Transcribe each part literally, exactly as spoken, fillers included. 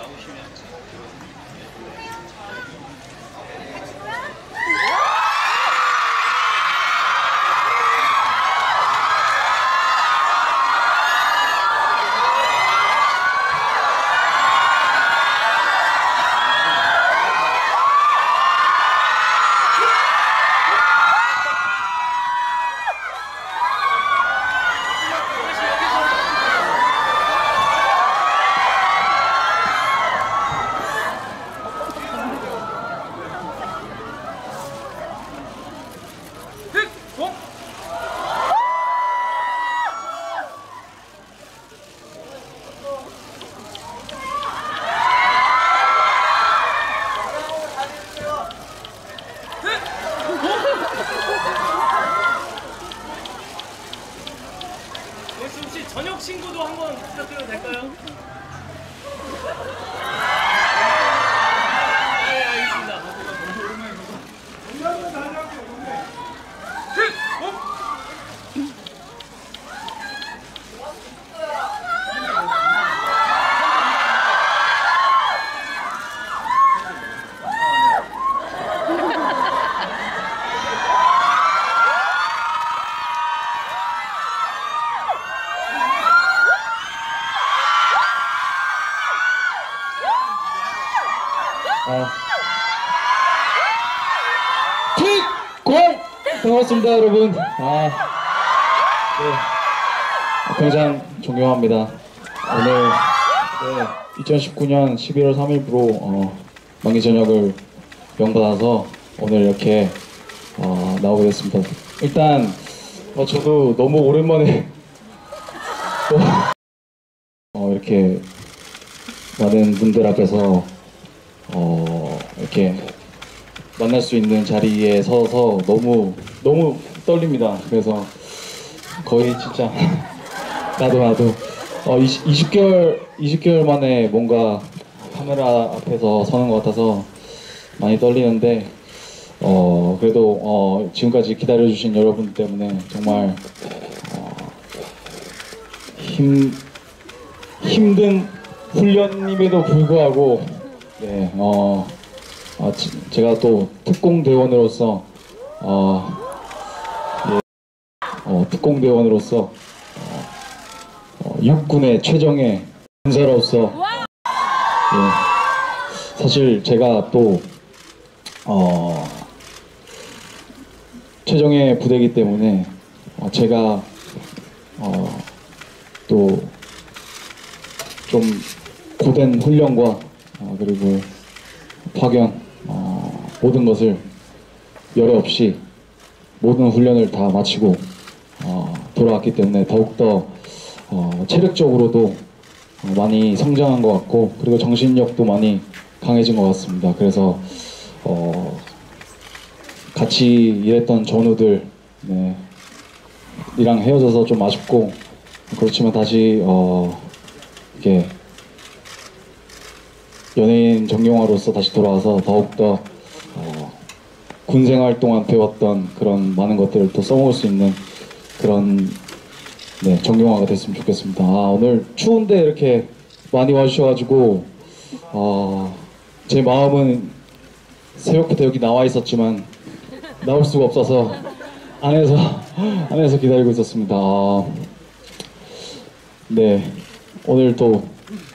혹시 저녁 신고도 한번 부탁드려도 될까요? 네, 알겠습니다. 아. 킥공! 반갑습니다, 여러분. 아, 네. 굉장히 존경합니다. 오늘 네, 이천십구 년 십일월 삼일부로 어, 만기 전역을 명받아서 오늘 이렇게 어, 나오게 됐습니다. 일단 어, 저도 너무 오랜만에 또 어, 이렇게 많은 분들 앞에서 어, 이렇게 만날 수 있는 자리에 서서 너무 너무 떨립니다. 그래서 거의 진짜 나도 나도 어, 이십 개월 이십 개월 만에 뭔가 카메라 앞에서 서는 것 같아서 많이 떨리는데 어, 그래도 어, 지금까지 기다려주신 여러분 때문에 정말 어, 힘 힘든 훈련임에도 불구하고 네, 어, 어, 제가 또 특공대원으로서 어, 예, 어, 특공대원으로서 어, 어, 육군의 최정예 군사로서 예, 사실 제가 또 어, 최정예 부대이기 때문에 어, 제가 어, 또 좀 고된 훈련과 어, 그리고 파견 어, 모든 것을 열애 없이 모든 훈련을 다 마치고 어, 돌아왔기 때문에 더욱더 어, 체력적으로도 어, 많이 성장한 것 같고 그리고 정신력도 많이 강해진 것 같습니다. 그래서 어, 같이 일했던 전우들 네, 이랑 헤어져서 좀 아쉽고 그렇지만 다시 어, 이렇게 연예인 정경화로서 다시 돌아와서 더욱더 어, 군생활 동안 배웠던 그런 많은 것들을 또 써먹을 수 있는 그런 네, 정경화가 됐으면 좋겠습니다. 아, 오늘 추운데 이렇게 많이 와주셔가지고 어, 제 마음은 새벽부터 여기 나와 있었지만 나올 수가 없어서 안에서 안에서 기다리고 있었습니다. 아, 네, 오늘 또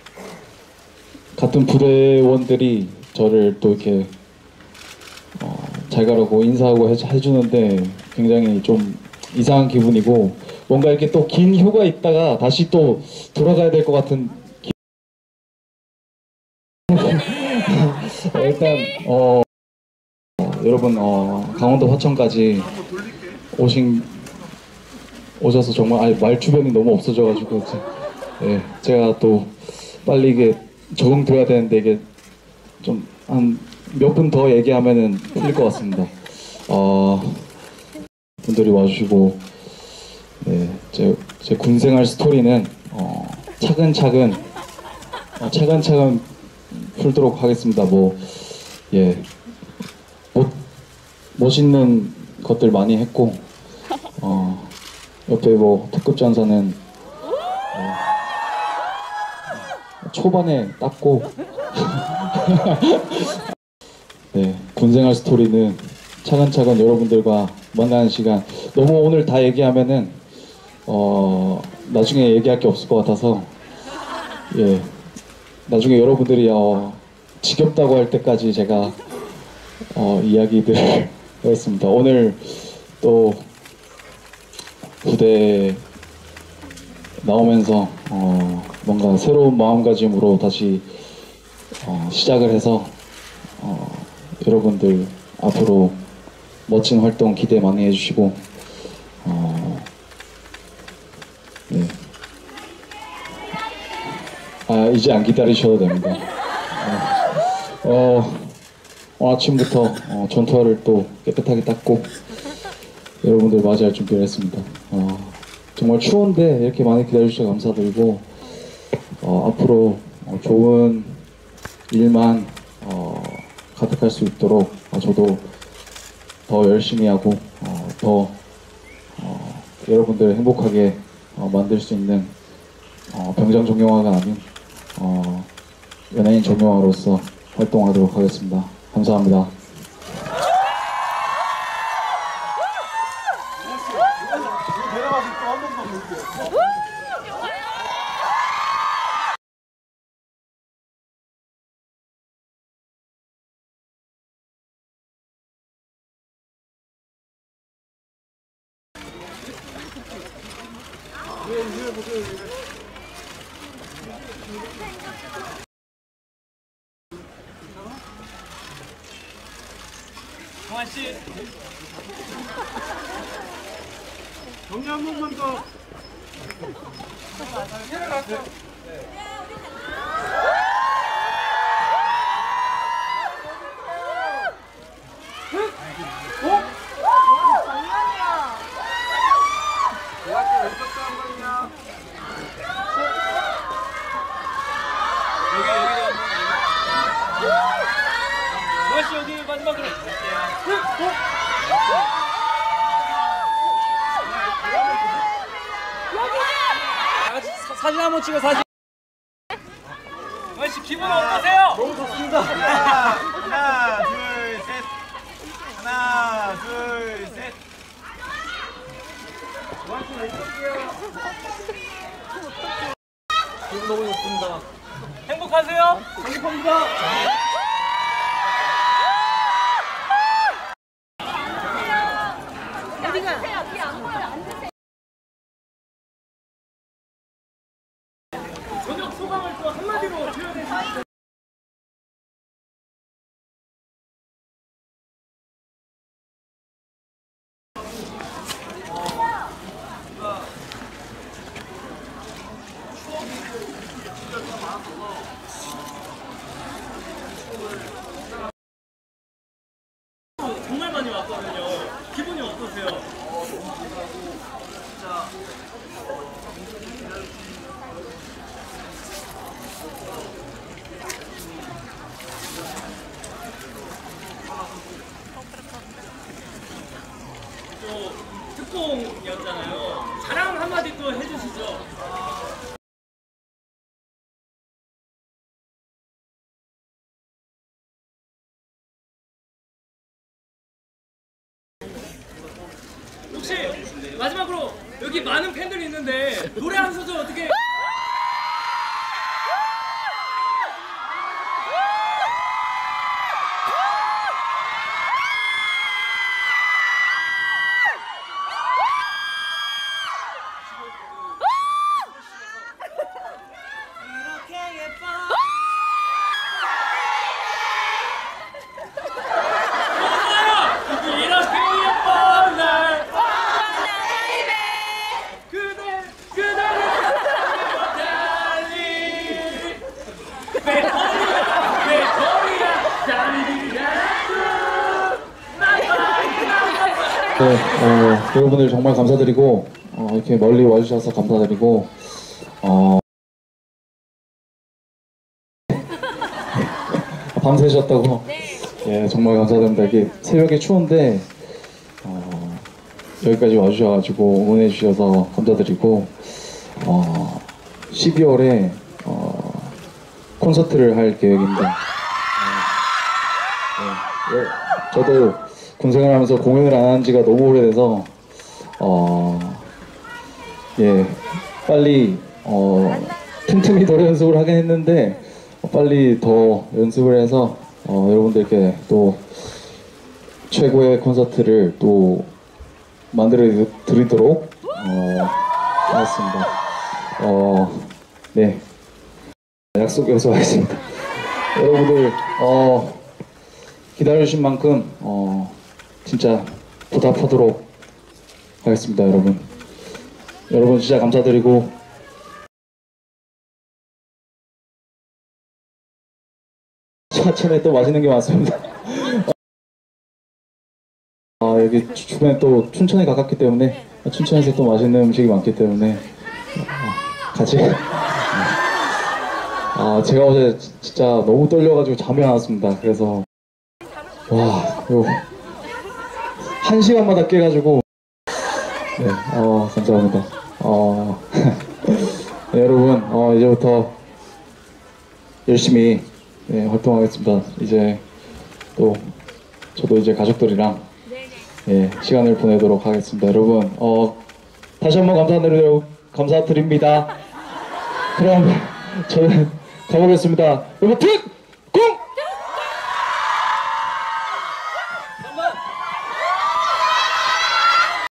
같은 부대원들이 저를 또 이렇게 어, 잘 가라고 인사하고 해, 해주는데 굉장히 좀 이상한 기분이고 뭔가 이렇게 또 긴 휴가 있다가 다시 또 돌아가야 될 것 같은 기... 어, 일단 어, 어, 여러분 어, 강원도 화천까지 오신 오셔서 정말 아니, 말 주변이 너무 없어져가지고 예, 제가 또 빨리 이게 적응돼야 되는데 이게 좀 한 몇 분 더 얘기하면은 풀릴 것 같습니다. 어, 분들이 와주시고 네, 제, 제 군생활 스토리는 어, 차근차근 어, 차근차근 풀도록 하겠습니다. 뭐 예, 멋, 멋있는 것들 많이 했고 어, 옆에 뭐 특급 전사는 어, 초반에 땄고 네, 군생활 스토리는 차근차근 여러분들과 만나는 시간. 너무 오늘 다 얘기하면은 어 나중에 얘기할 게 없을 것 같아서 예 나중에 여러분들이 어 지겹다고 할 때까지 제가 어 이야기들을 했습니다. 오늘 또 무대 나오면서 어 뭔가 새로운 마음가짐으로 다시 어 시작을 해서 어 여러분들 앞으로 멋진 활동 기대 많이 해주시고 어, 네. 아 이제 안 기다리셔도 됩니다. 어, 어, 아침부터 어, 전투화를 또 깨끗하게 닦고 여러분들 맞이할 준비를 했습니다. 어, 정말 추운데 이렇게 많이 기다려주셔서 감사드리고 어, 앞으로 어, 좋은 일만 어, 가득할 수 있도록 어, 저도 더 열심히 하고 어, 더 어, 여러분들을 행복하게 어, 만들 수 있는 어, 병장 정용화가 아닌 어, 연예인 정용화로서 활동하도록 하겠습니다. 감사합니다. 정한 씨. 정리 한 번만 더. 정한 씨 여기 마지막으로. 다 같이 사- 사진 한번 찍어 사진. 정한 씨 기분 어떠세요? 너무 좋습니다. 하나, 둘, 셋. 하나, 둘, 셋. 기분 너무 좋습니다. 행복하세요? 행복합니다. 저녁 소감을 또 한마디로 표현해 주세요. 정말 많이 왔거든요. 기분이 어떠세요? 또 특공이었잖아요. 자랑 한마디 또 해주시죠. 혹시 마지막으로 여기 많은 팬들이 있는데 노래 한 소절 어떻게? 네, 어, 여러분들 정말 감사드리고 어, 이렇게 멀리 와주셔서 감사드리고 어, 밤새셨다고 예, 정말 감사드립니다. 이게 새벽에 추운데 어, 여기까지 와주셔가지고 응원해 주셔서 감사드리고 어, 십이월에 어, 콘서트를 할 계획입니다. 어, 네. 저도 군생활 하면서 공연을 안 한 지가 너무 오래돼서 어, 예, 빨리 어, 틈틈이 노래 연습을 하긴 했는데 어, 빨리 더 연습을 해서 어, 여러분들께 또 최고의 콘서트를 또 만들어 드리도록 어, 하겠습니다. 어, 네, 약속 약속하겠습니다. 여러분들 어, 기다려주신 만큼 어, 진짜 보답하도록 하겠습니다. 여러분 여러분 진짜 감사드리고 차천에 또 맛있는 게 많습니다. 아, 여기 주- 주변에 또 춘천에 가깝기 때문에 춘천에서 또 맛있는 음식이 많기 때문에 어, 같이 아, 제가 어제 지- 진짜 너무 떨려가지고 잠이 안 왔습니다. 그래서 와, 요 한 시간마다 깨가지고 네, 어, 감사합니다. 어, 네, 여러분, 어, 이제부터 열심히 네, 활동하겠습니다. 이제 또 저도 이제 가족들이랑 예, 시간을 보내도록 하겠습니다. 여러분, 어, 다시 한번 감사드려, 감사드립니다. 그럼 저는 가보겠습니다. 여러분, 특공!